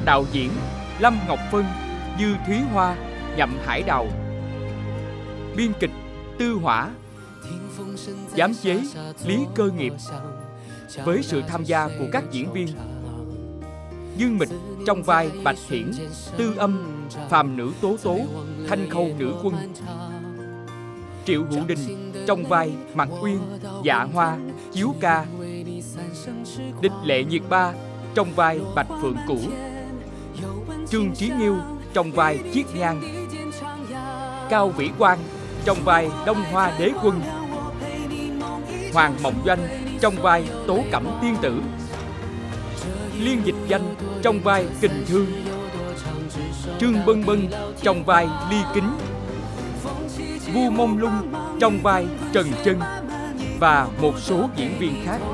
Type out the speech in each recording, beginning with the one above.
đạo diễn Lâm Ngọc Phân, Dư Thúy Hoa, Nhậm Hải Đào. Biên kịch Tư Hỏa. Giám chế Lý Cơ Nghiệp, với sự tham gia của các diễn viên Dương Mịch trong vai Bạch Hiển, Tư Âm, Phàm Nữ Tố Tố, Thanh Khâu Nữ Quân. Triệu Hữu Đình trong vai Mạc Uyên, Dạ Hoa, Chiếu Ca. Địch Lệ Nhiệt Ba trong vai Bạch Phượng Cửu. Trương Trí Nghiêu trong vai Chiết Nhan. Cao Vĩ Quang trong vai Đông Hoa Đế Quân. Hoàng Mộng Doanh trong vai Tố Cẩm Tiên Tử. Liên Dịch Danh trong vai Kình Thương. Trương Bân Bân trong vai Ly Kính. Vu Mông Lung trong vai Trần Chân và một số diễn viên khác.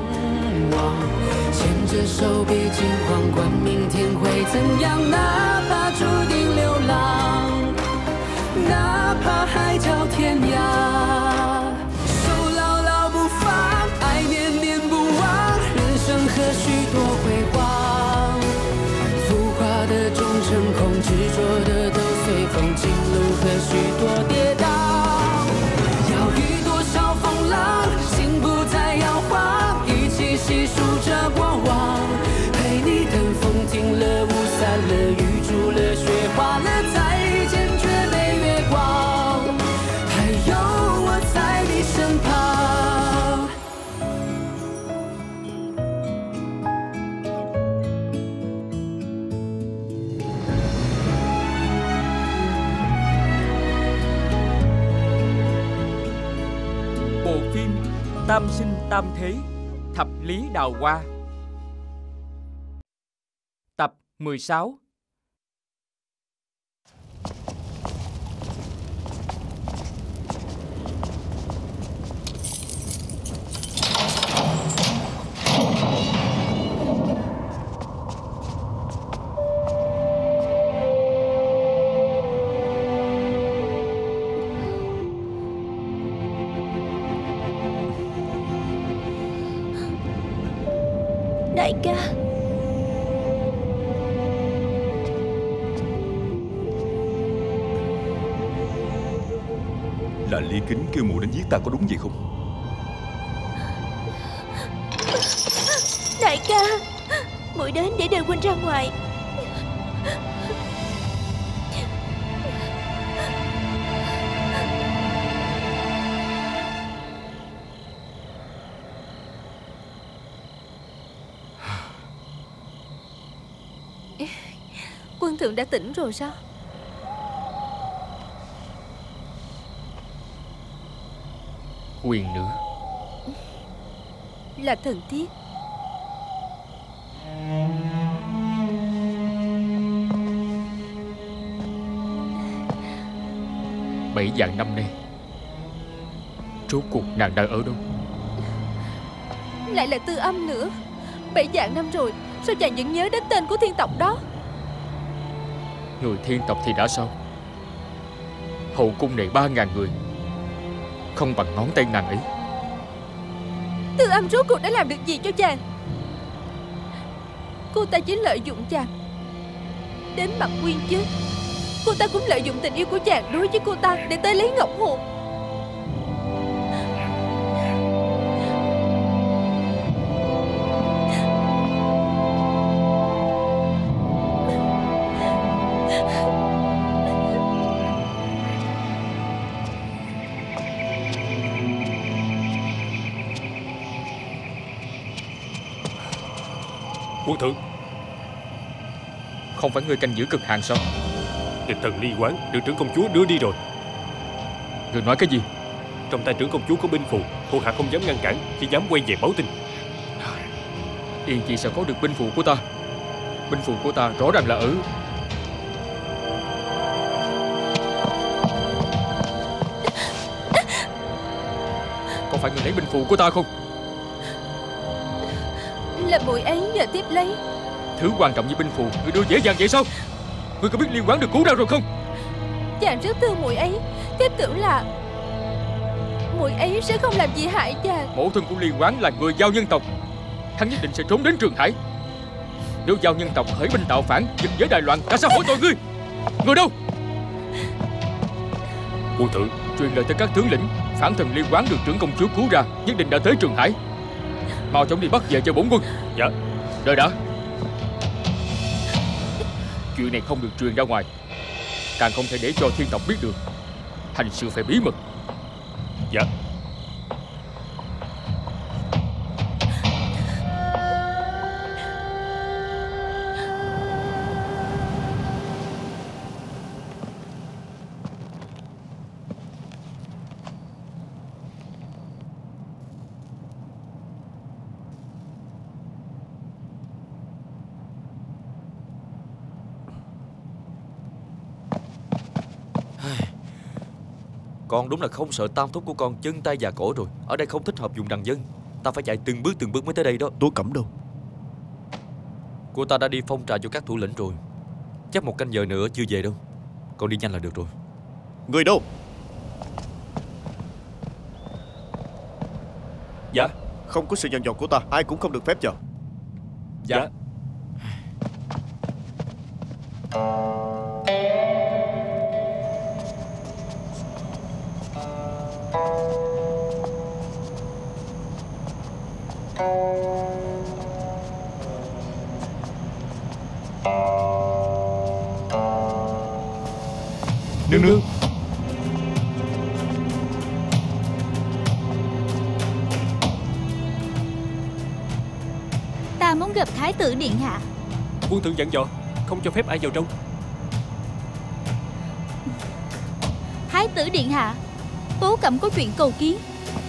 Bộ phim Tam Sinh Tam Thế, Thập Lý Đào Hoa. Tập 16. Đại ca. Là Ly Kính kêu muội đến giết ta, có đúng vậy không? Đại ca, muội đến để đưa huynh ra ngoài. Quân thượng đã tỉnh rồi sao? Quyền nữ Là thần thiết. Bảy vạn năm nay, rốt cuộc nàng đang ở đâu? Lại là Tư Âm nữa. 7 vạn năm rồi, sao chàng vẫn nhớ đến tên của thiên tộc đó? Người thiên tộc thì đã sao? Hậu cung này 3.000 người, không bằng ngón tay nàng ấy. Tư Âm rốt cuộc đã làm được gì cho chàng? Cô ta chỉ lợi dụng chàng. Đến mặt Quyên chết, cô ta cũng lợi dụng tình yêu của chàng đối với cô ta để tới lấy ngọc hồn. Quân thượng, không phải ngươi canh giữ cực hạn sao? địch thần Ly Quán được trưởng công chúa đưa đi rồi. Ngươi nói cái gì? Trong tay trưởng công chúa có binh phù, thuộc hạ không dám ngăn cản, chỉ dám quay về báo tin. Yên Chi sao có được binh phù của ta? Binh phù của ta rõ ràng là ở... Có phải ngươi lấy binh phù của ta không? Là muội ấy nhờ tiếp lấy. Thứ quan trọng như binh phù ngươi đưa dễ dàng vậy sao? Ngươi có biết Liên Quán được cứu ra rồi không? Chàng rất thương muội ấy, tiếp tưởng là muội ấy sẽ không làm gì hại chàng. Mẫu thân của Liên Quán là người giao nhân tộc, hắn nhất định sẽ trốn đến Trường Hải. Nếu giao nhân tộc khởi binh tạo phản, giật giới đại loạn, tại sao hỏi tội ngươi? Người đâu? Quân thượng, Truyền lời tới các tướng lĩnh, phản thần Liên Quán được trưởng công chúa cứu ra, nhất định đã tới Trường Hải. Mau chóng đi bắt về cho bổn quân. Dạ. Đợi đã. Chuyện này không được truyền ra ngoài, càng không thể để cho thiên tộc biết được. Hành sự phải bí mật. Dạ. Con đúng là không sợ tam thúc của con chân tay già cổ rồi. Ở đây không thích hợp dùng đàn dân. Ta phải chạy từng bước mới tới đây đó. Tố Cẩm đâu? Cô ta đã đi phong trà cho các thủ lĩnh rồi. Chắc 1 canh giờ nữa chưa về đâu. Con đi nhanh là được rồi. Người đâu? Dạ. Không có sự dặn dò của ta, ai cũng không được phép vào. Dạ. Nương nương. Ta muốn gặp Thái tử điện hạ. Quân thượng dặn dò không cho phép ai vào trong. Thái tử điện hạ, Tố Cẩm có chuyện cầu kiến.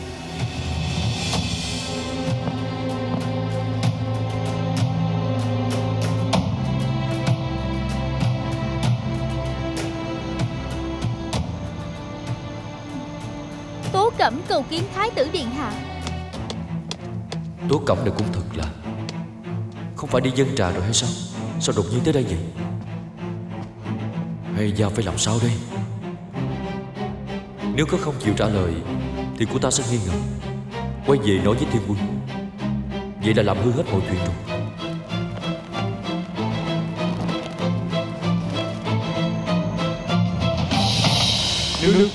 Tố Cẩm cầu kiến Thái tử điện hạ. Tố Cẩm này cũng thật là, không phải đi dân trà rồi hay sao? Sao đột nhiên tới đây vậy? Hay giờ phải làm sao đây? Nếu có không chịu trả lời thì cô ta sẽ nghi ngờ, quay về nói với Thiên Quân. Vậy là làm hư hết mọi chuyện rồi. Nương nương.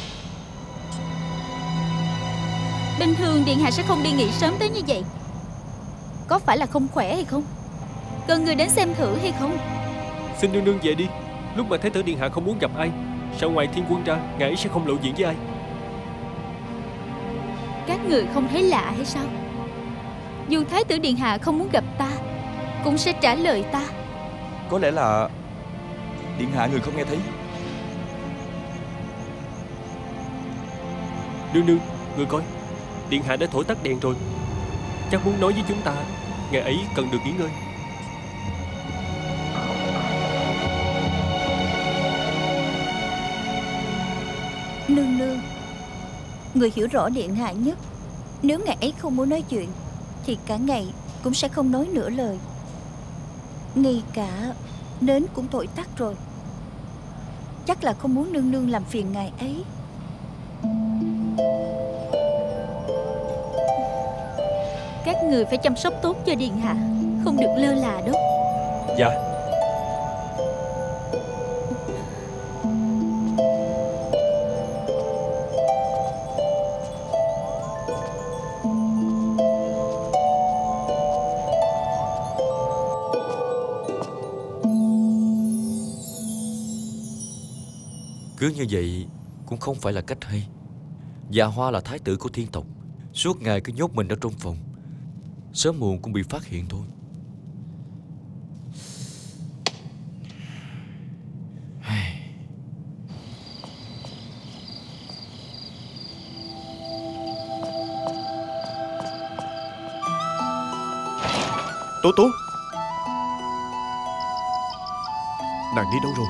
Bình thường điện hạ sẽ không đi nghỉ sớm tới như vậy. Có phải là không khỏe hay không? Cần người đến xem thử hay không? Xin nương nương về đi. Lúc mà Thái tử điện hạ không muốn gặp ai, sao ngoài Thiên Quân ra, ngài ấy sẽ không lộ diện với ai? Các người không thấy lạ hay sao? Dù Thái tử điện hạ không muốn gặp ta, cũng sẽ trả lời ta. Có lẽ là điện hạ người không nghe thấy. Nương nương, người coi, điện hạ đã thổi tắt đèn rồi. Chắc muốn nói với chúng ta ngài ấy cần được nghỉ ngơi. Nương nương, người hiểu rõ điện hạ nhất. Nếu ngài ấy không muốn nói chuyện thì cả ngày cũng sẽ không nói nửa lời. Ngay cả nến cũng thổi tắt rồi. Chắc là không muốn nương nương làm phiền ngài ấy. Các người phải chăm sóc tốt cho điện hạ, không được lơ là đó. Dạ. Cứ như vậy cũng không phải là cách hay. Dạ Hoa là thái tử của thiên tộc, suốt ngày cứ nhốt mình ở trong phòng, sớm muộn cũng bị phát hiện thôi. Tố Tố, nàng đi đâu rồi?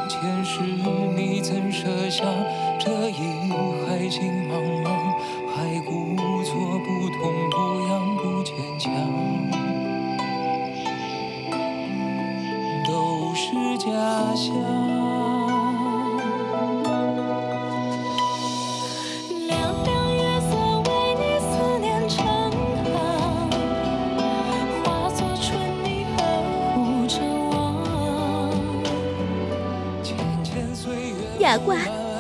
前世你曾设下这一海情茫茫，还故作不痛不痒不坚强，都是假象。 Dạ qua.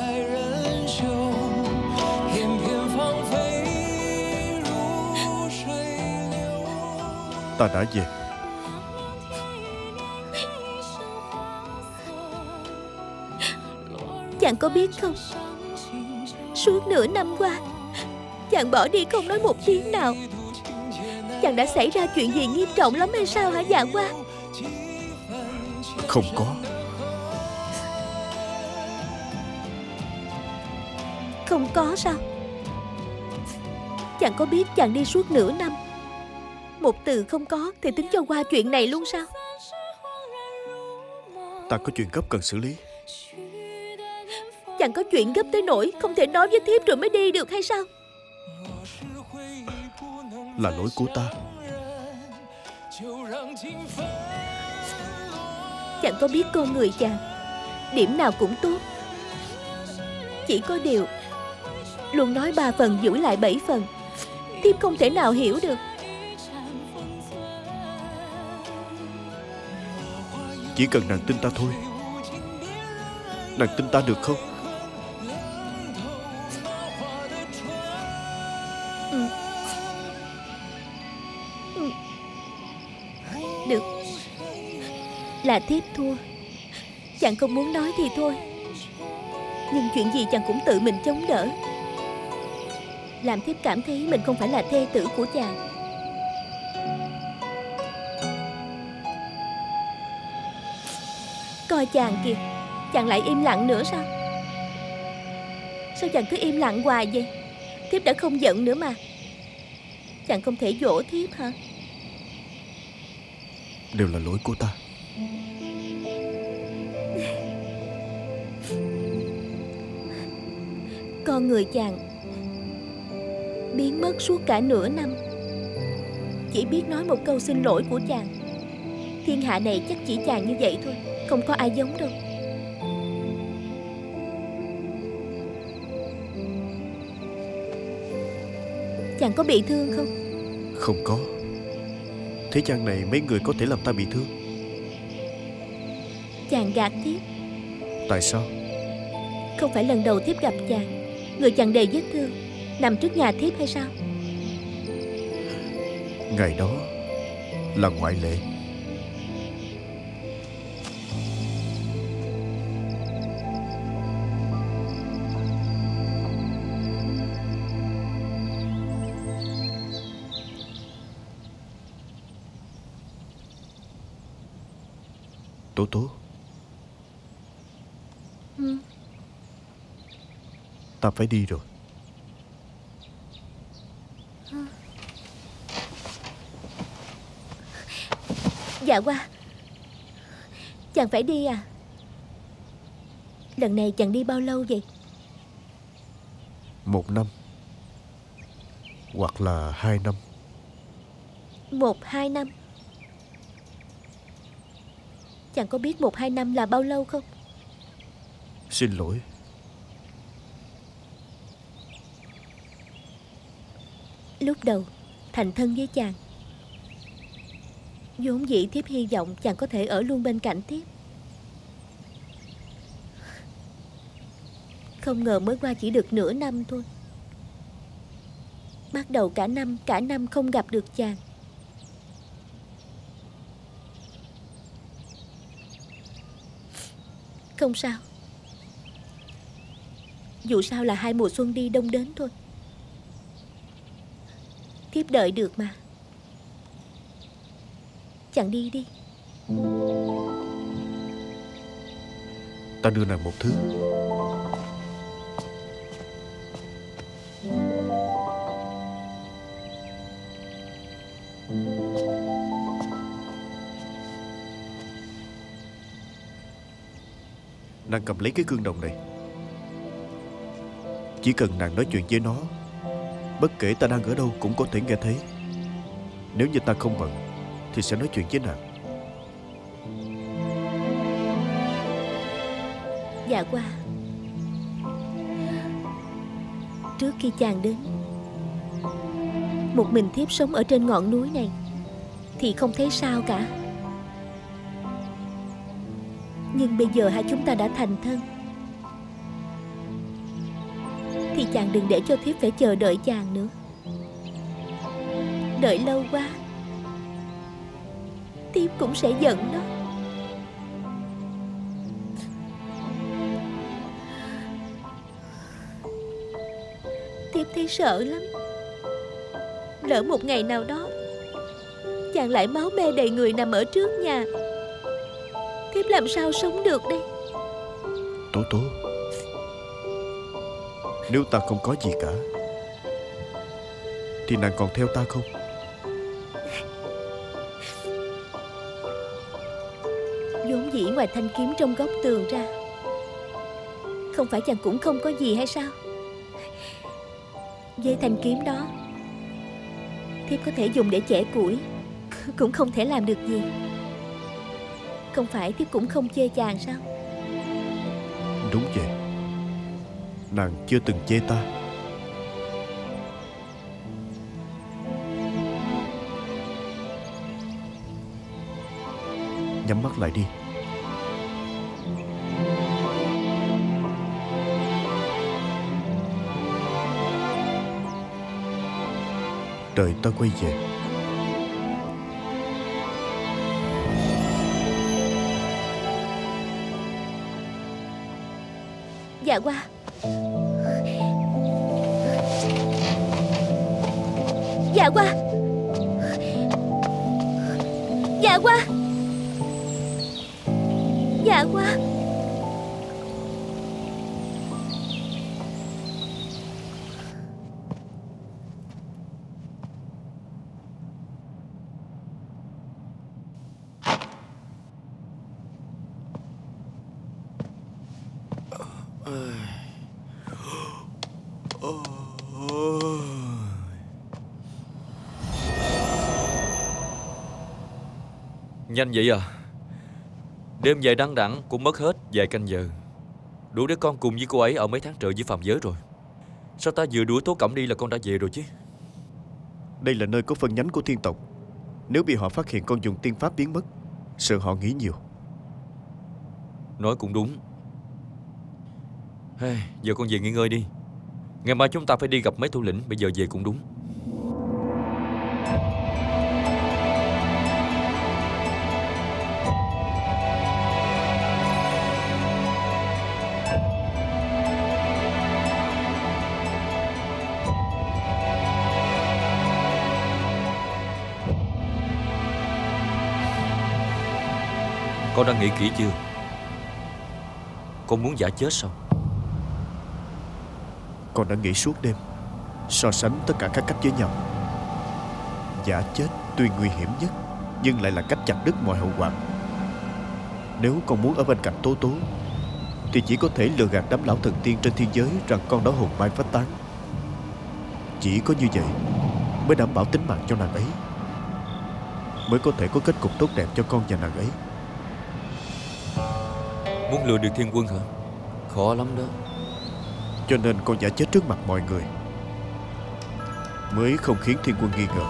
Ta đã về. Chàng có biết không, suốt nửa năm qua chàng bỏ đi không nói một tiếng nào. Chàng đã xảy ra chuyện gì nghiêm trọng lắm hay sao hả Dạ qua? Không có. Không có sao? Chàng có biết chàng đi suốt nửa năm, một từ không có thì tính cho qua chuyện này luôn sao? Ta có chuyện gấp cần xử lý. Chàng có chuyện gấp tới nỗi không thể nói với thiếp rồi mới đi được hay sao? Là lỗi của ta. Chàng có biết con người chàng điểm nào cũng tốt, chỉ có điều luôn nói 3 phần giữ lại 7 phần. Thiếp không thể nào hiểu được. Chỉ cần nàng tin ta thôi. Nàng tin ta được không? Được. Là thiếp thua. Chàng không muốn nói thì thôi, nhưng chuyện gì chàng cũng tự mình chống đỡ, làm thiếp cảm thấy mình không phải là thê tử của chàng. Coi chàng kìa, chàng lại im lặng nữa sao? Sao chàng cứ im lặng hoài vậy? Thiếp đã không giận nữa mà. Chàng không thể dỗ thiếp hả? Đều là lỗi của ta. Con người chàng biến mất suốt cả nửa năm, chỉ biết nói một câu xin lỗi của chàng. Thiên hạ này chắc chỉ chàng như vậy thôi, không có ai giống đâu. Chàng có bị thương không? Không có. Thế gian này mấy người có thể làm ta bị thương. Chàng gạt thiếp. Tại sao? Không phải lần đầu thiếp gặp chàng, người chàng đầy vết thương nằm trước nhà thiếp hay sao? Ngày đó là ngoại lệ. Tố Tố. Ta phải đi rồi. Dạ qua. Chàng phải đi à? Lần này chàng đi bao lâu vậy? 1 năm. Hoặc là 2 năm. 1-2 năm. Chàng có biết 1-2 năm là bao lâu không? Xin lỗi. Lúc đầu thành thân với chàng, vốn dĩ thiếp hy vọng chàng có thể ở luôn bên cạnh thiếp. Không ngờ mới qua chỉ được nửa năm thôi, bắt đầu cả năm không gặp được chàng. Không sao, dù sao là 2 mùa xuân đi đông đến thôi. Thiếp đợi được mà. Chàng đi đi. Ta đưa nàng một thứ. Nàng cầm lấy cái gương đồng này. Chỉ cần nàng nói chuyện với nó, bất kể ta đang ở đâu cũng có thể nghe thấy. Nếu như ta không bận thì sẽ nói chuyện với nàng. Dạ qua. Trước khi chàng đến, một mình thiếp sống ở trên ngọn núi này thì không thấy sao cả. Nhưng bây giờ hai chúng ta đã thành thân, thì chàng đừng để cho thiếp phải chờ đợi chàng nữa. Đợi lâu quá thiếp cũng sẽ giận đó. Thiếp thấy sợ lắm. Lỡ một ngày nào đó chàng lại máu me đầy người nằm ở trước nhà, thiếp làm sao sống được đây? Tố Tố, nếu ta không có gì cả thì nàng còn theo ta không? Vốn dĩ ngoài thanh kiếm trong góc tường ra, không phải chàng cũng không có gì hay sao? Với thanh kiếm đó, thiếp có thể dùng để chẻ củi, cũng không thể làm được gì. Không phải thiếp cũng không chê chàng sao? Đúng vậy, nàng chưa từng chê ta. Nhắm mắt lại đi. Đợi ta quay về. Dạ qua. Dạ qua. Dạ qua. Dạ qua. Nhanh vậy à? Đêm dài đăng đẵng cũng mất hết vài canh giờ, đủ để con cùng với cô ấy ở mấy tháng trời với phàm giới rồi. Sao ta vừa đuổi Tố Cẩm đi là con đã về rồi chứ? Đây là nơi có phân nhánh của thiên tộc. Nếu bị họ phát hiện con dùng tiên pháp biến mất, sợ họ nghĩ nhiều. Nói cũng đúng. Giờ con về nghỉ ngơi đi. Ngày mai chúng ta phải đi gặp mấy thủ lĩnh. Bây giờ về cũng đúng. Con đã nghĩ kỹ chưa? Con muốn giả chết sao? Con đã nghĩ suốt đêm, so sánh tất cả các cách với nhau. Giả chết tuy nguy hiểm nhất, nhưng lại là cách chặt đứt mọi hậu quả. Nếu con muốn ở bên cạnh Tố Tố, thì chỉ có thể lừa gạt đám lão thần tiên trên thiên giới rằng con đã hồn bay phách tán. Chỉ có như vậy mới đảm bảo tính mạng cho nàng ấy, mới có thể có kết cục tốt đẹp cho con và nàng ấy. Muốn lừa được Thiên Quân hả? Khó lắm đó. Cho nên con giả chết trước mặt mọi người, mới không khiến Thiên Quân nghi ngờ.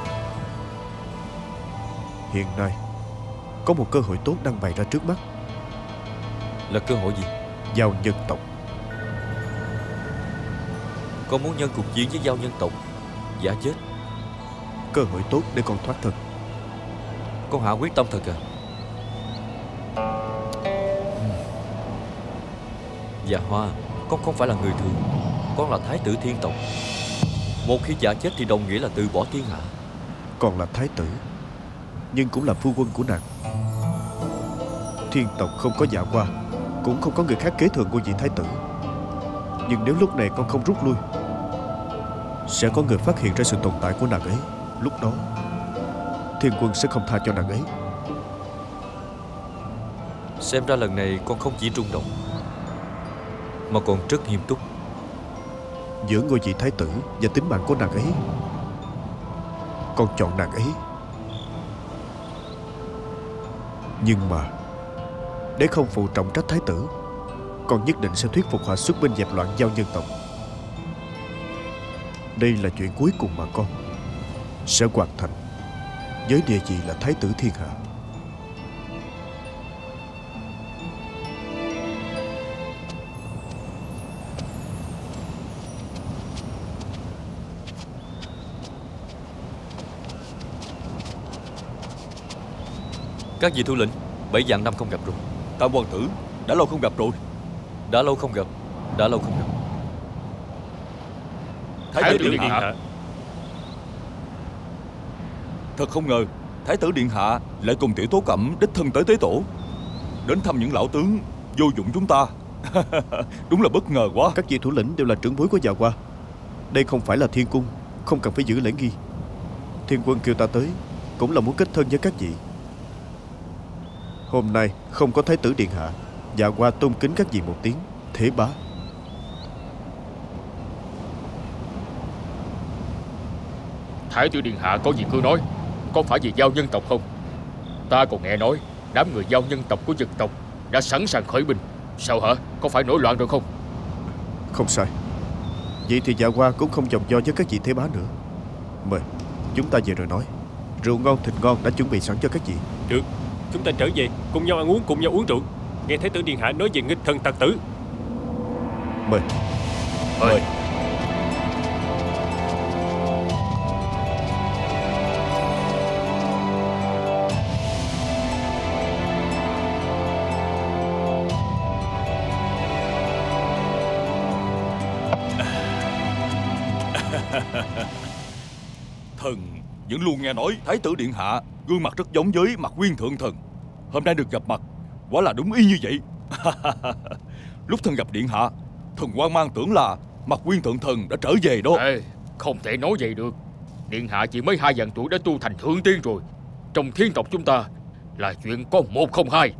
Hiện nay có một cơ hội tốt đang bày ra trước mắt. Là cơ hội gì? Giao nhân tộc. Con muốn nhân cuộc chiến với giao nhân tộc, giả chết? Cơ hội tốt để con thoát thân. Con hạ quyết tâm thật à? Dạ Hoa, con không phải là người thường. Con là thái tử thiên tộc. Một khi giả chết thì đồng nghĩa là từ bỏ thiên hạ. Còn là thái tử, nhưng cũng là phu quân của nàng. Thiên tộc không có Dạ Hoa, cũng không có người khác kế thừa ngôi vị thái tử. Nhưng nếu lúc này con không rút lui, sẽ có người phát hiện ra sự tồn tại của nàng ấy. Lúc đó Thiên Quân sẽ không tha cho nàng ấy. Xem ra lần này con không chỉ rung động mà còn rất nghiêm túc. Giữa ngôi vị thái tử và tính mạng của nàng ấy, con chọn nàng ấy. Nhưng mà để không phụ trọng trách thái tử, con nhất định sẽ thuyết phục họ xuất binh dẹp loạn giao nhân tộc. Đây là chuyện cuối cùng mà con sẽ hoàn thành với địa vị là thái tử thiên hạ. Các vị thủ lĩnh, 7 vạn năm không gặp rồi. Tam hoàng tử, đã lâu không gặp rồi. Đã lâu không gặp. Thái tử điện hạ. Thật không ngờ Thái tử điện hạ lại cùng Tiểu Tố Cẩm đích thân tới Tế Tổ, đến thăm những lão tướng vô dụng chúng ta. Đúng là bất ngờ quá. Các vị thủ lĩnh đều là trưởng bối của Dạ Hoa. Đây không phải là thiên cung, không cần phải giữ lễ nghi. Thiên quân kêu ta tới cũng là muốn kết thân với các vị. Hôm nay không có Thái tử điện hạ, Dạ Hoa tôn kính các vị một tiếng thế bá. Thái tử điện hạ có gì cứ nói. Có phải vì giao nhân tộc không? Ta còn nghe nói đám người giao nhân tộc của Dực tộc đã sẵn sàng khởi binh. Sao hả? Có phải nổi loạn rồi không? Không sai. Vậy thì Dạ Hoa cũng không vòng vo với các vị thế bá nữa. Mời, chúng ta về rồi nói. Rượu ngon thịt ngon đã chuẩn bị sẵn cho các vị. Được, chúng ta trở về cùng nhau ăn uống, cùng nhau uống rượu. Nghe Thái tử điện hạ nói về nghịch thần tặc tử. Mời. Mời. Thần vẫn luôn nghe nói Thái tử điện hạ gương mặt rất giống với Mạc Nguyên thượng thần. Hôm nay được gặp mặt, quả là đúng y như vậy. Lúc thần gặp điện hạ, thần hoang mang tưởng là Mạc Nguyên thượng thần đã trở về đó. Ê, không thể nói vậy được. Điện hạ chỉ mới 2 vạn tuổi đã tu thành thượng tiên rồi. Trong thiên tộc chúng ta là chuyện có 1 không 2.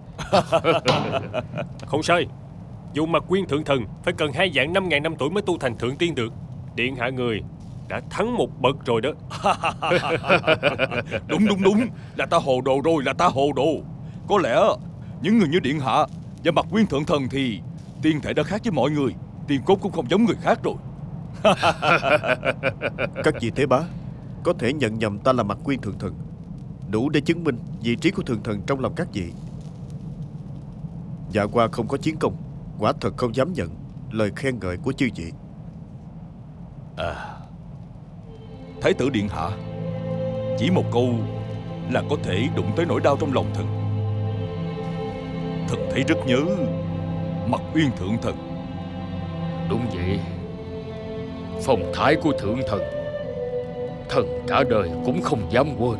Không sai. Dù Mạc Nguyên thượng thần phải cần 2 vạn 5.000 năm tuổi mới tu thành thượng tiên được. Điện hạ người đã thắng một bậc rồi đó. Đúng. Là ta hồ đồ rồi, là ta hồ đồ. Có lẽ những người như điện hạ và Mạc Nguyên thượng thần thì tiên thể đã khác với mọi người. Tiên cốt cũng không giống người khác rồi. Các vị thế bá có thể nhận nhầm ta là Mạc Nguyên thượng thần, đủ để chứng minh vị trí của thượng thần trong lòng các vị. Dạ Hoa không có chiến công, quả thật không dám nhận lời khen ngợi của chư vị. Thái tử điện hạ, chỉ một câu là có thể đụng tới nỗi đau trong lòng thần. Thần thấy rất nhớ Mạc Uyên thượng thần. Đúng vậy. Phong thái của thượng thần, thần cả đời cũng không dám quên.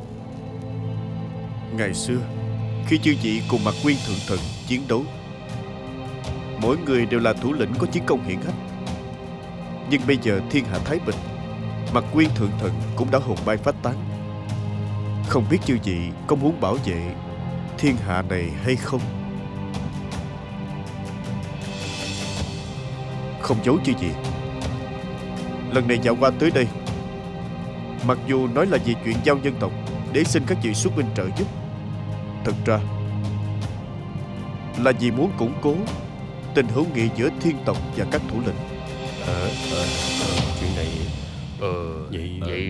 Ngày xưa khi chư vị cùng Mạc Uyên thượng thần chiến đấu, mỗi người đều là thủ lĩnh có chiến công hiển hách. Nhưng bây giờ thiên hạ thái bình, Mạc Uyên thượng thần cũng đã hồn bay phách tán. Không biết chư vị có muốn bảo vệ thiên hạ này hay không? Không giấu chư vị, lần này Dạ Hoa tới đây, mặc dù nói là vì chuyện giao nhân tộc để xin các vị xuất binh trợ giúp, thật ra là vì muốn củng cố tình hữu nghị giữa thiên tộc và các thủ lĩnh. Chuyện này Vậy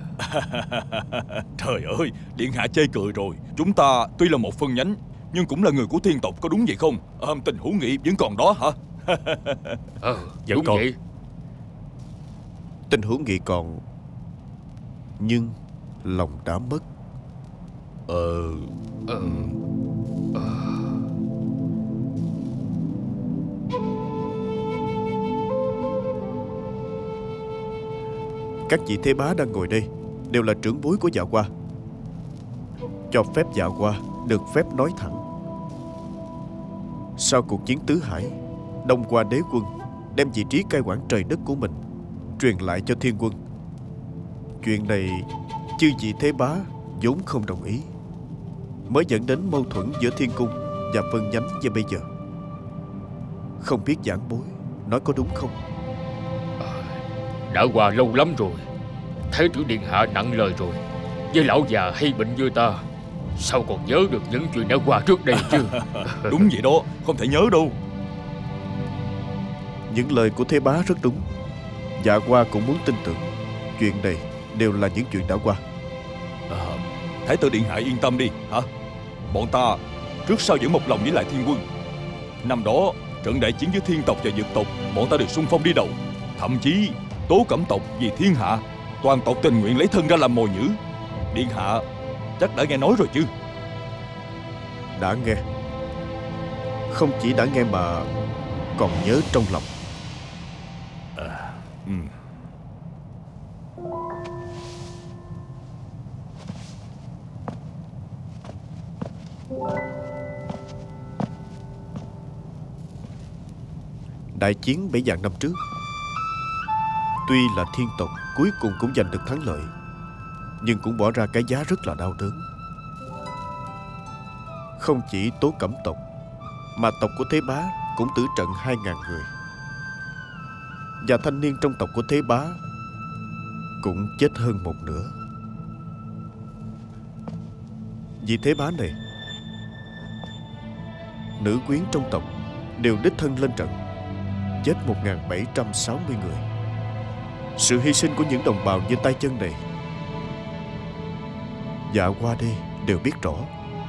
Trời ơi, điện hạ chê cười rồi. Chúng ta tuy là một phân nhánh, nhưng cũng là người của thiên tộc, có đúng vậy không? Tình hữu nghị vẫn còn đó hả? Đúng còn. vậy. Tình hữu nghị còn, nhưng lòng đã mất. Các vị thế bá đang ngồi đây đều là trưởng bối của Dạ Hoa, cho phép Dạ Hoa được phép nói thẳng. Sau cuộc chiến tứ hải, Đông Hoa đế quân đem vị trí cai quản trời đất của mình truyền lại cho thiên quân. Chuyện này chư vị thế bá vốn không đồng ý, mới dẫn đến mâu thuẫn giữa thiên cung và phân nhánh như bây giờ. Không biết giảng bối nói có đúng không? Đã qua lâu lắm rồi. Thái tử điện hạ nặng lời rồi. Với lão già hay bệnh như ta, sao còn nhớ được những chuyện đã qua trước đây chứ? Đúng vậy đó, không thể nhớ đâu. Những lời của Thế Bá rất đúng. Dạ qua cũng muốn tin tưởng chuyện này đều là những chuyện đã qua. Thái tử điện hạ yên tâm đi hả? Bọn ta trước sau vẫn một lòng với lại Thiên quân. Năm đó trận đại chiến với Thiên tộc và Dực tộc, bọn ta được xung phong đi đầu. Thậm chí Tố Cẩm tộc vì thiên hạ, toàn tộc tình nguyện lấy thân ra làm mồi nhữ. Điện hạ chắc đã nghe nói rồi chứ? Đã nghe. Không chỉ đã nghe mà còn nhớ trong lòng. Đại chiến 7 vạn năm trước, tuy là Thiên tộc cuối cùng cũng giành được thắng lợi, nhưng cũng bỏ ra cái giá rất là đau đớn. Không chỉ Tố Cẩm tộc, mà tộc của Thế Bá cũng tử trận 2.000 người. Và thanh niên trong tộc của Thế Bá cũng chết hơn một nửa. Vì Thế Bá này, nữ quyến trong tộc đều đích thân lên trận, chết 1.760 người. Sự hy sinh của những đồng bào như tay chân này, dạ qua đây đều biết rõ.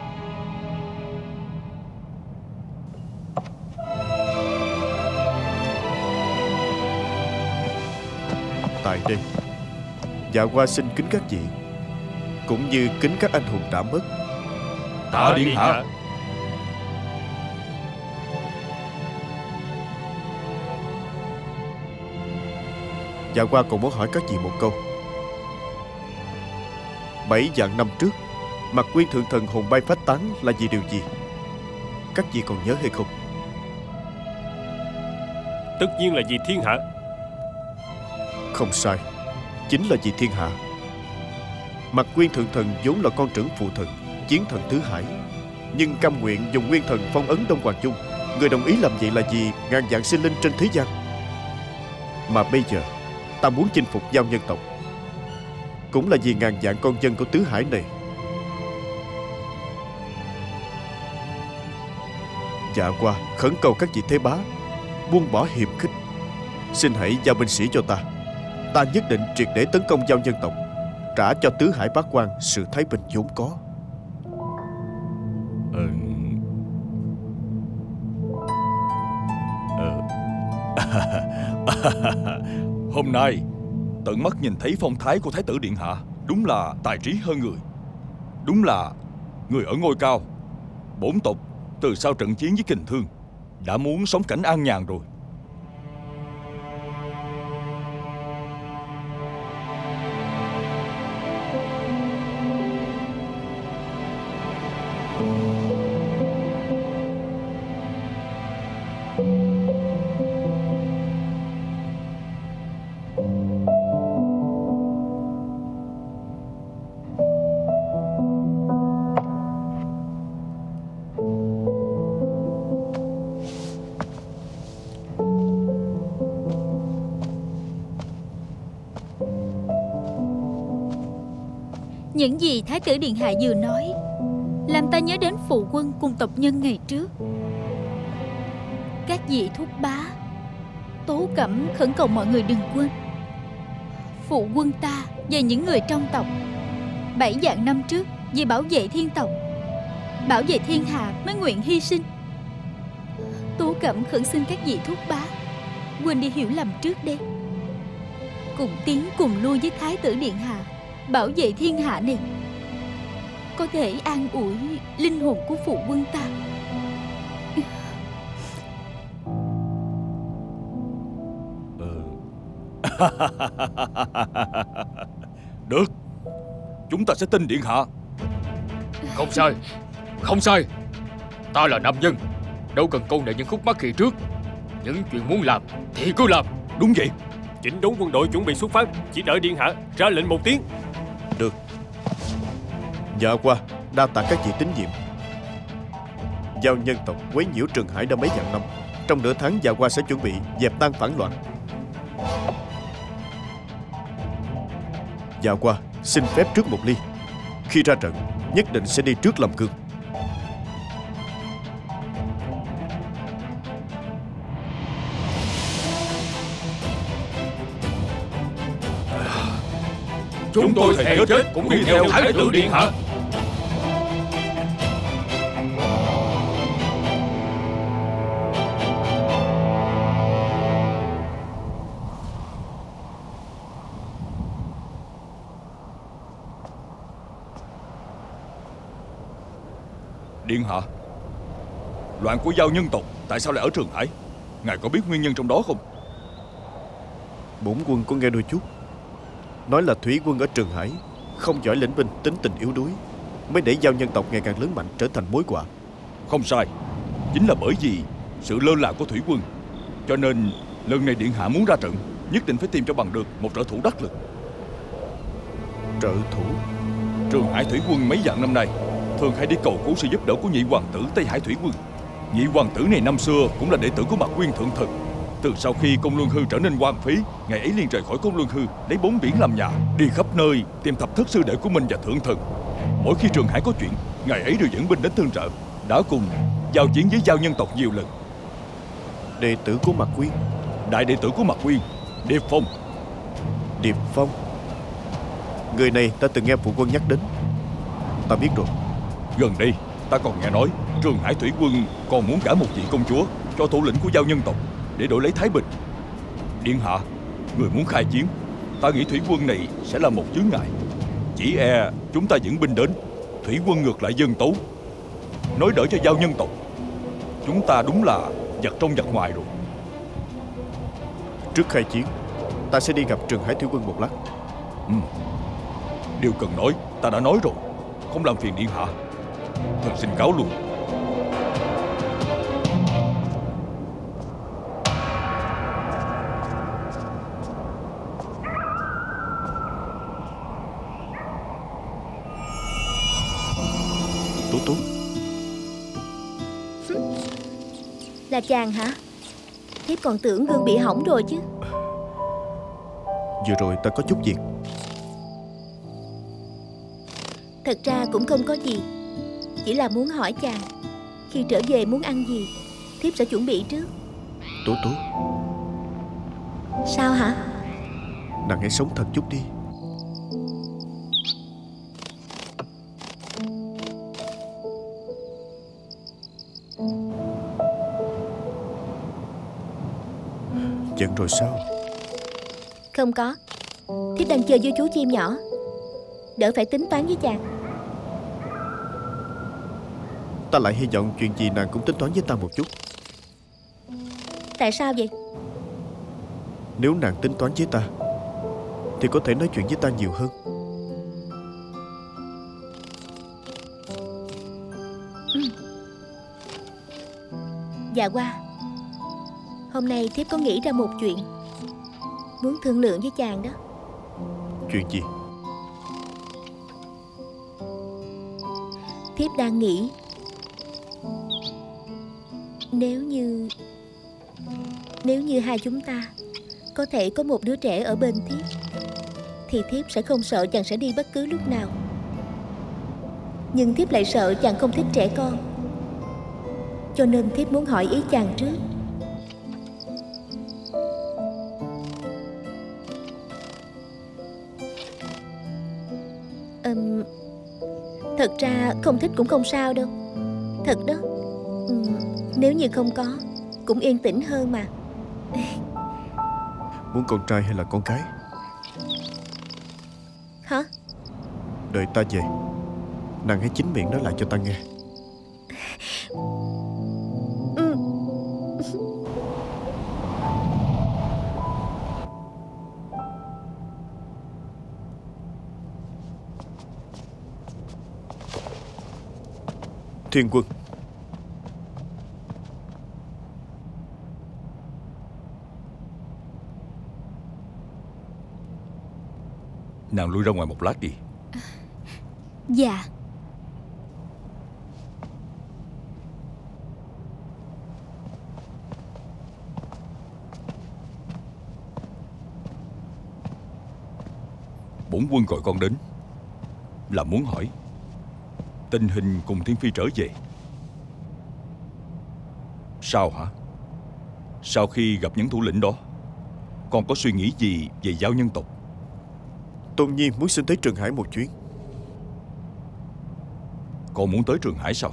Tại đây, dạ qua xin kính các vị, cũng như kính các anh hùng đã mất. Tạ điện hạ. Dạ qua còn muốn hỏi các vị một câu. 7 vạn năm trước, Mặt Nguyên thượng thần hồn bay phách tán là vì điều gì? Các vị còn nhớ hay không? Tất nhiên là vì thiên hạ. Không sai, chính là vì thiên hạ. Mặt Nguyên thượng thần vốn là con trưởng phụ thần, chiến thần tứ hải, nhưng cam nguyện dùng nguyên thần phong ấn Đông Hoàng Trung. Người đồng ý làm vậy là vì ngàn vạn sinh linh trên thế gian. Mà bây giờ ta muốn chinh phục Giao Nhân tộc, cũng là vì ngàn vạn con dân của tứ hải này. Dạ qua khẩn cầu các vị Thế Bá buông bỏ hiềm khích, xin hãy giao binh sĩ cho ta. Ta nhất định triệt để tấn công Giao Nhân tộc, trả cho tứ hải bát quan sự thái bình vốn có. Hôm nay tận mắt nhìn thấy phong thái của Thái tử điện hạ, đúng là tài trí hơn người. Đúng là người ở ngôi cao. Bổn tộc từ sau trận chiến với Kình Thương đã muốn sống cảnh an nhàn rồi. Những gì Thái tử điện hạ vừa nói làm ta nhớ đến phụ quân cùng tộc nhân ngày trước. Các vị thúc bá, Tố Cẩm khẩn cầu mọi người đừng quên, phụ quân ta và những người trong tộc 7 vạn năm trước vì bảo vệ thiên tộc, bảo vệ thiên hạ mới nguyện hy sinh. Tố Cẩm khẩn xin các vị thúc bá quên đi hiểu lầm trước đây, cùng tiến cùng lui với Thái tử điện hạ bảo vệ thiên hạ này, có thể an ủi linh hồn của phụ quân ta. Được, chúng ta sẽ tin điện hạ. Không sai, không sai. Ta là nam nhân, đâu cần câu nệ những khúc mắc kỳ trước. Những chuyện muốn làm thì cứ làm. Đúng vậy. Chỉnh đốn quân đội chuẩn bị xuất phát, chỉ đợi điện hạ ra lệnh một tiếng. Được. Dạ qua đa tạ các vị tín nhiệm. Giao Nhân tộc quấy nhiễu Trường Hải đã mấy vạn năm, Trong nửa tháng Dạ Hoa sẽ chuẩn bị dẹp tan phản loạn. Dạ Hoa xin phép trước một ly. Khi ra trận nhất định sẽ đi trước làm gương. Chúng tôi thề chết cũng đi theo Thái tử điện hạ. Điện hạ, loạn của Giao nhân tộc tại sao lại ở Trường Hải? Ngài có biết nguyên nhân trong đó không? Bổn quân có nghe đôi chút, nói là thủy quân ở Trường Hải không giỏi lĩnh binh, tính tình yếu đuối, mới để Giao nhân tộc ngày càng lớn mạnh trở thành mối họa. Không sai, chính là bởi vì sự lơ là của thủy quân, cho nên lần này điện hạ muốn ra trận nhất định phải tìm cho bằng được một trợ thủ đắc lực. Trợ thủ? Trường Hải thủy quân mấy vạn năm nay thường hay đi cầu cứu sự giúp đỡ của nhị hoàng tử Tây Hải thủy quân. Nhị hoàng tử này năm xưa cũng là đệ tử của Mạc Nguyên thượng thần. Từ sau khi Côn Luân Hư trở nên hoang phí, ngày ấy liền rời khỏi Côn Luân Hư, lấy bốn biển làm nhà, đi khắp nơi tìm thập thất sư đệ của mình và thượng thần. Mỗi khi Trường Hải có chuyện, ngày ấy đều dẫn binh đến tương trợ, đã cùng giao chiến với Giao nhân tộc nhiều lần. Đệ tử của Mạc Nguyên? Đại đệ tử của Mạc Nguyên, Điệp Phong. Điệp Phong? Người này ta từng nghe phụ quân nhắc đến. Ta biết rồi. Gần đây ta còn nghe nói Trường Hải thủy quân còn muốn gả một vị công chúa cho thủ lĩnh của Giao nhân tộc để đổi lấy thái bình. Điện hạ, người muốn khai chiến, ta nghĩ thủy quân này sẽ là một chướng ngại. Chỉ e chúng ta dẫn binh đến, thủy quân ngược lại dân tấu, nói đỡ cho Giao nhân tộc. Chúng ta đúng là giặc trong giặc ngoài rồi. Trước khai chiến, ta sẽ đi gặp Trường Hải thủy quân một lát. Điều cần nói ta đã nói rồi, không làm phiền điện hạ. Thần xin cáo lui. Tú Tú. Là chàng hả? Thiếp còn tưởng gương bị hỏng rồi chứ. Vừa rồi ta có chút việc. Thật ra cũng không có gì, chỉ là muốn hỏi chàng khi trở về muốn ăn gì, thiếp sẽ chuẩn bị trước. Tú Tú, sao hả? nàng hãy sống thật chút đi. Giận rồi sao? Không có, thiếp đang chơi với chú chim nhỏ, đỡ phải tính toán với chàng. Ta lại hy vọng chuyện gì nàng cũng tính toán với ta một chút. Tại sao vậy? Nếu nàng tính toán với ta thì có thể nói chuyện với ta nhiều hơn. Dạ Hoa, hôm nay thiếp có nghĩ ra một chuyện, muốn thương lượng với chàng đó. Chuyện gì? Thiếp đang nghĩ, Nếu như hai chúng ta có thể có một đứa trẻ ở bên thiếp, thì thiếp sẽ không sợ chàng sẽ đi bất cứ lúc nào. Nhưng thiếp lại sợ chàng không thích trẻ con, cho nên thiếp muốn hỏi ý chàng trước. Thật ra không thích cũng không sao đâu. Thật đó. Nếu như không có cũng yên tĩnh hơn mà. Muốn con trai hay là con gái? Hả? Đợi ta về, nàng hãy chính miệng nói lại cho ta nghe. Thiên Quân. Nàng lui ra ngoài một lát đi. Dạ. Bổn quân gọi con đến là muốn hỏi tình hình cùng Thiên Phi trở về. Sao hả? Sau khi gặp những thủ lĩnh đó, con có suy nghĩ gì về Giao nhân tộc? Tôn Nhi muốn xin tới Trường Hải một chuyến. Con muốn tới Trường Hải sao?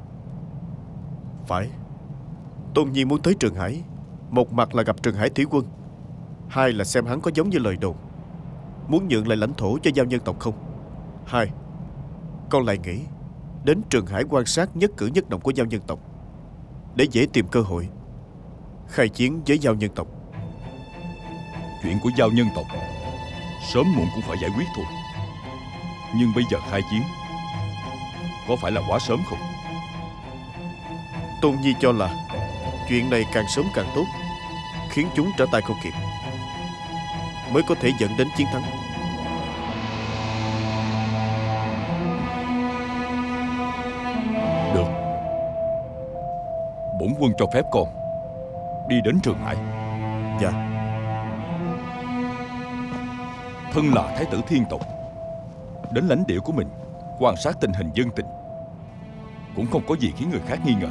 Phải. Tôn Nhi muốn tới Trường Hải, một mặt là gặp Trường Hải Thủy Quân, hai là xem hắn có giống như lời đồn muốn nhượng lại lãnh thổ cho Giao nhân tộc không. Hai, con lại nghĩ đến Trường Hải quan sát nhất cử nhất động của Giao nhân tộc, để dễ tìm cơ hội khai chiến với Giao nhân tộc. Chuyện của Giao nhân tộc sớm muộn cũng phải giải quyết thôi. Nhưng bây giờ khai chiến có phải là quá sớm không? Tôn Nhi cho là chuyện này càng sớm càng tốt, khiến chúng trở tay không kịp, mới có thể dẫn đến chiến thắng. Được, bổn quân cho phép con đi đến Trường Hải. Dạ. Thân là Thái tử Thiên tộc, đến lãnh địa của mình quan sát tình hình dân tình cũng không có gì khiến người khác nghi ngờ.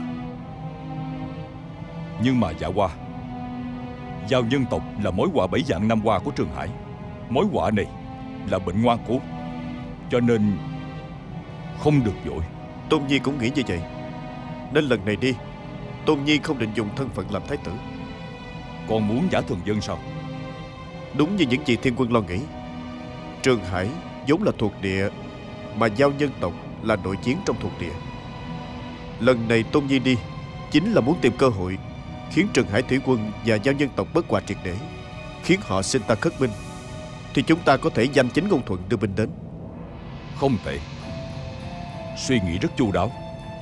Nhưng mà dạ qua, Giao nhân tộc là mối họa 7 vạn năm qua của Trường Hải. Mối họa này là bệnh ngoan cố, cho nên không được vội. Tôn Nhi cũng nghĩ như vậy, nên lần này đi, Tôn Nhi không định dùng thân phận làm thái tử. Con muốn giả thường dân sao? Đúng như những gì Thiên Quân lo nghĩ. Trường Hải vốn là thuộc địa mà Giao nhân tộc là nội chiến trong thuộc địa. Lần này Tôn Nhi đi chính là muốn tìm cơ hội khiến Trường Hải Thủy Quân và Giao nhân tộc bất hòa triệt để, khiến họ xin ta khất binh, thì chúng ta có thể danh chính ngôn thuận đưa binh đến. Không tệ, suy nghĩ rất chu đáo.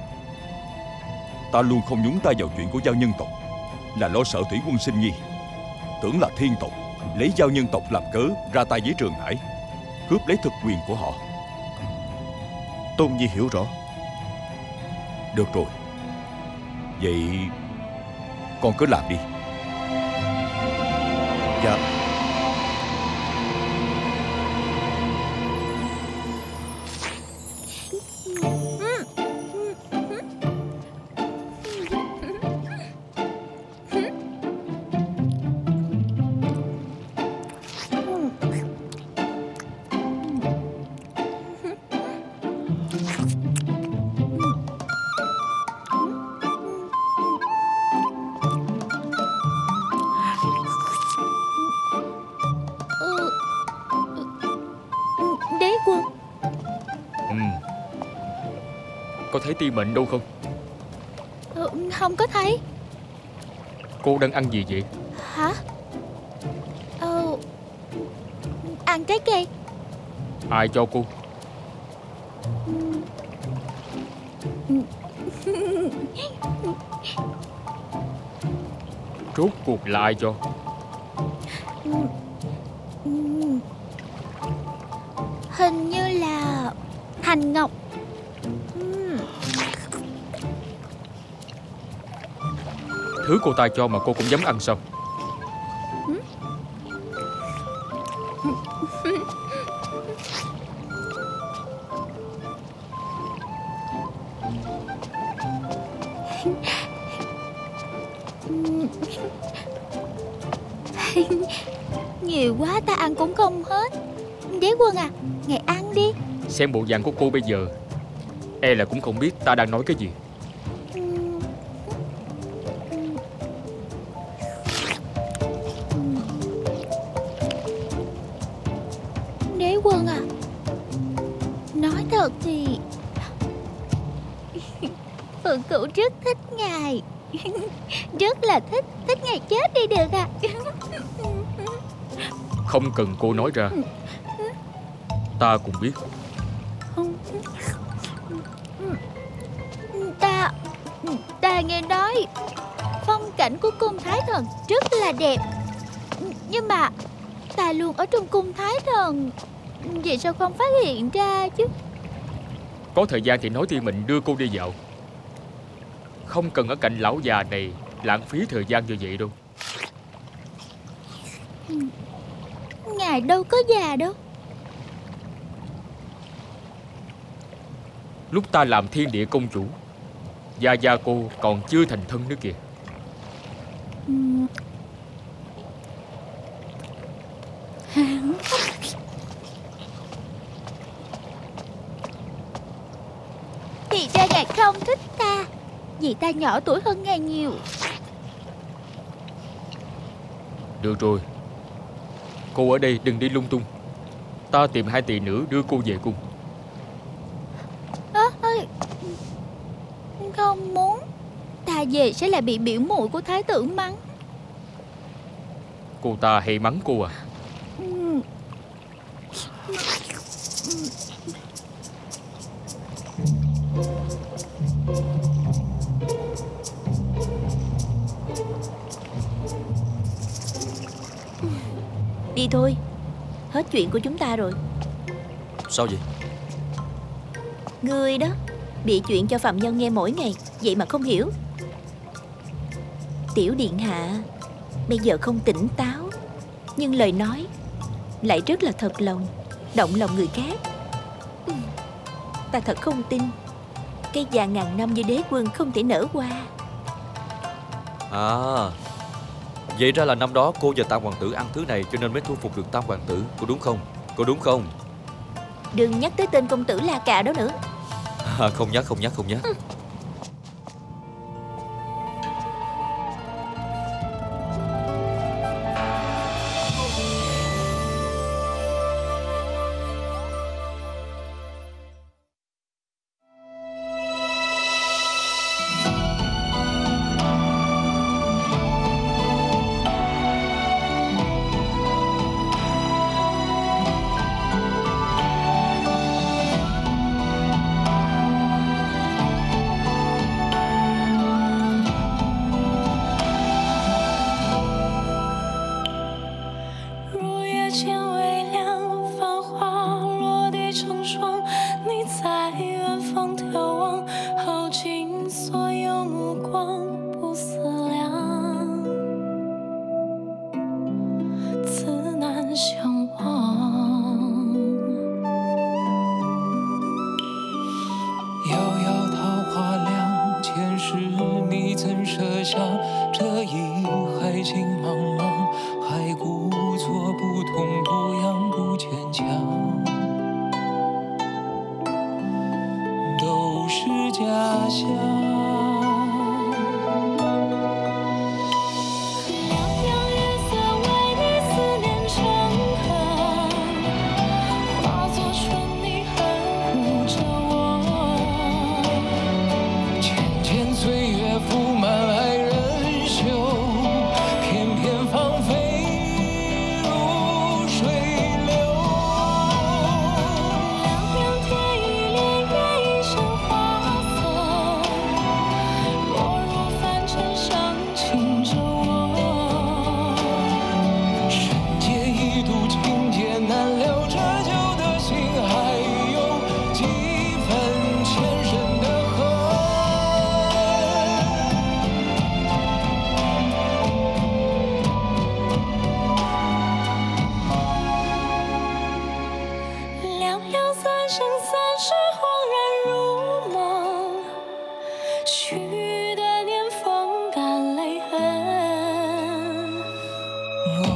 Ta luôn không nhúng tay vào chuyện của Giao nhân tộc là lo sợ Thủy Quân sinh nhi, tưởng là Thiên tộc lấy Giao nhân tộc làm cớ ra tay với Trường Hải, cướp lấy thực quyền của họ. Tôn Nhi hiểu rõ. Được rồi, vậy con cứ làm đi. Dạ. Có thấy Ti Mệnh đâu không? Không có thấy. Cô đang ăn gì vậy? Hả? Ăn trái cây. Ai cho cô? Rốt cuộc là ai cho? Hình như là Hành Ngọc. Thứ cô ta cho mà cô cũng dám ăn sao? Nhiều quá ta ăn cũng không hết. Đế quân à, ngài ăn đi. Xem bộ dạng của cô bây giờ, e là cũng không biết ta đang nói cái gì. Đế quân à, nói thật thì Phượng Cửu rất thích ngài. Rất là thích. Thích ngài chết đi được à. Không cần cô nói ra, ta cũng biết. Ta nghe nói phong cảnh của cung Thái Thần rất là đẹp, nhưng mà ta luôn ở trong cung Thái Thần, vậy sao không phát hiện ra chứ? Có thời gian thì nói Ti Mệnh đưa cô đi dạo. Không cần ở cạnh lão già này lãng phí thời gian như vậy đâu. Ngài đâu có già đâu. Lúc ta làm thiên địa công chủ, Gia Gia cô còn chưa thành thân nữa kìa. Thì ra ngài không thích ta, vì ta nhỏ tuổi hơn ngài nhiều. Được rồi, cô ở đây đừng đi lung tung. Ta tìm 2 tỳ nữ đưa cô về cung. Không muốn. Ta về sẽ lại bị biểu muội của thái tử mắng. Cô ta hay mắng cô à? Đi thôi, hết chuyện của chúng ta rồi. Sao vậy? Ngươi đó, bị chuyện cho phạm nhân nghe mỗi ngày, vậy mà không hiểu. Tiểu điện hạ bây giờ không tỉnh táo, nhưng lời nói lại rất là thật lòng, động lòng người khác. Ta thật không tin cây vàng ngàn năm với đế quân không thể nở hoa. À, vậy ra là năm đó cô và Tam hoàng tử ăn thứ này cho nên mới thu phục được Tam hoàng tử, có đúng không? Có đúng không? Đừng nhắc tới tên công tử La Cà đó nữa. Không nhắc.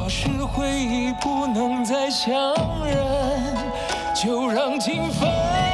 回忆不能再相认，就让情分